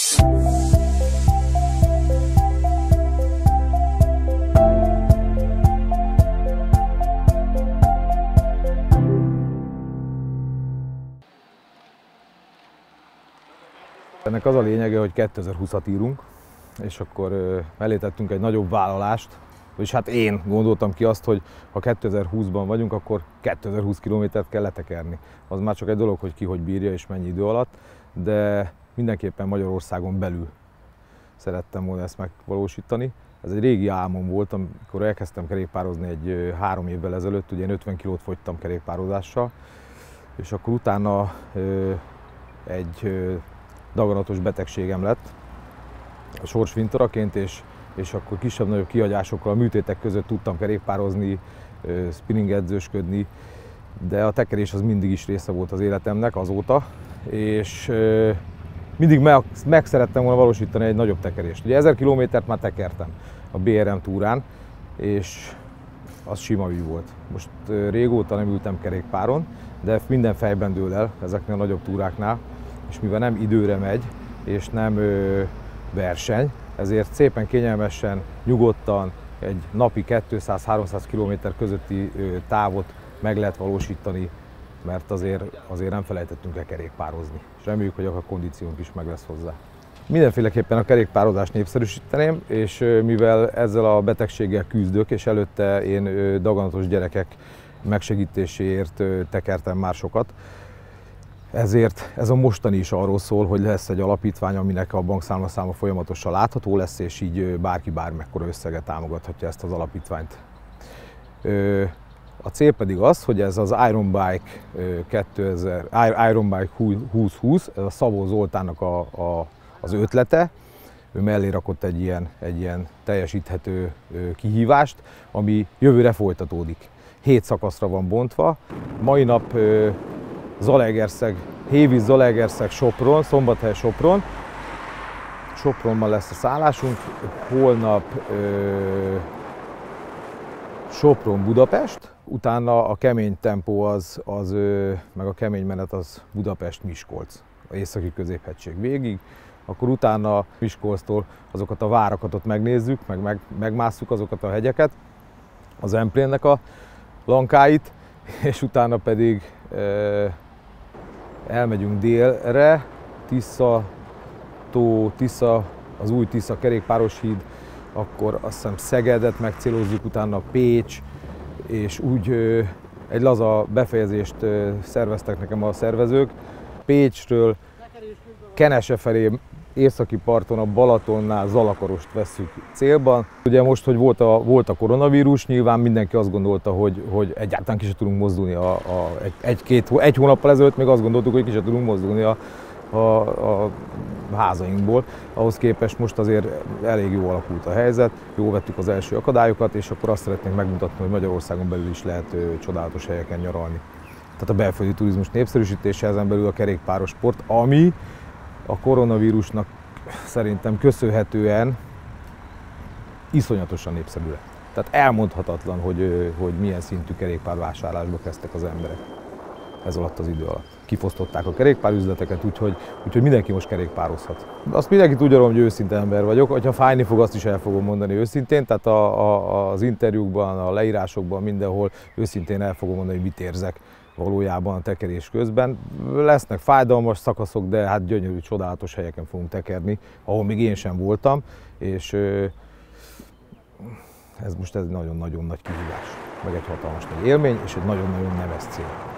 Ennek az a lényege, hogy 2020-at írunk, és akkor mellé tettünk egy nagyobb vállalást, és hát én gondoltam ki azt, hogy ha 2020-ban vagyunk, akkor 2020 kilométert kell letekerni. Az már csak egy dolog, hogy ki hogy bírja és mennyi idő alatt, de mindenképpen Magyarországon belül szerettem volna ezt megvalósítani. Ez egy régi álmom volt, amikor elkezdtem kerékpározni egy 3 évvel ezelőtt, ugye én 50 kilót fogytam kerékpározással, és akkor utána egy daganatos betegségem lett, a sorsfintoraként, és akkor kisebb-nagyobb kihagyásokkal a műtétek között tudtam kerékpározni, spinning edzősködni, de a tekerés az mindig is része volt az életemnek azóta, és mindig meg szerettem volna valósítani egy nagyobb tekerést. Ugye 1000 kilométert már tekertem a BRM túrán, és az sima ügy volt. Most régóta nem ültem kerékpáron, de minden fejben dől el ezeknél a nagyobb túráknál, és mivel nem időre megy, és nem verseny, ezért szépen kényelmesen, nyugodtan egy napi 200-300 km közötti távot meg lehet valósítani, mert azért nem felejtettünk el kerékpározni, és reméljük, hogy a kondíciónk is meg lesz hozzá. Mindenféleképpen a kerékpározást népszerűsíteném, és mivel ezzel a betegséggel küzdök, és előtte én daganatos gyerekek megsegítéséért tekertem már sokat, ezért ez a mostani is arról szól, hogy lesz egy alapítvány, aminek a bankszámlaszáma folyamatosan látható lesz, és így bárki bármekkora összeget támogathatja ezt az alapítványt. A cél pedig az, hogy ez az Ironbike 2020, ez a Szabó Zoltánnak az ötlete, ő mellé rakott egy ilyen teljesíthető kihívást, ami jövőre folytatódik. 7 szakaszra van bontva. Mai nap Zalaegerszeg, Hévíz, Zalaegerszeg, Sopron, Szombathely, Sopron. Sopronban lesz a szállásunk, holnap Sopron, Budapest, utána a kemény tempó meg a kemény menet az Budapest, Miskolc, a északi középhegység végig. Akkor utána Miskolctól azokat a várakat ott megnézzük, megmásszuk azokat a hegyeket, az Emplénnek a lankáit, és utána pedig elmegyünk délre, Tisza-tó, az új Tisza kerékpáros híd, akkor azt hiszem Szegedet megcélozzuk, utána Pécs, és úgy egy laza befejezést szerveztek nekem a szervezők. Pécsről Kenese felé, északi parton, a Balatonnál Zalakarost vesszük célban. Ugye most, hogy volt a koronavírus, nyilván mindenki azt gondolta, hogy egyáltalán ki se tudunk mozdulni. Egy hónappal ezelőtt még azt gondoltuk, hogy ki se tudunk mozdulni a házainkból. Ahhoz képest most azért elég jó alakult a helyzet, jól vettük az első akadályokat, és akkor azt szeretnénk megmutatni, hogy Magyarországon belül is lehet csodálatos helyeken nyaralni. Tehát a belföldi turizmus népszerűsítése, ezen belül a kerékpáros sport, ami a koronavírusnak szerintem köszönhetően iszonyatosan népszerű lett. Tehát elmondhatatlan, hogy milyen szintű kerékpárvásárlásba kezdtek az emberek ez alatt az idő alatt. Kifosztották a kerékpárüzleteket, úgyhogy mindenki most kerékpározhat. Azt mindenki tudja, hogy őszinte ember vagyok, hogyha fájni fog, azt is el fogom mondani őszintén, tehát az interjúkban, a leírásokban, mindenhol őszintén el fogom mondani, hogy mit érzek valójában a tekerés közben. Lesznek fájdalmas szakaszok, de hát gyönyörű, csodálatos helyeken fogunk tekerni, ahol még én sem voltam, és ez most egy nagyon-nagyon nagy kihívás, meg egy hatalmas nagy élmény, és egy nagyon-nagyon nemes cél.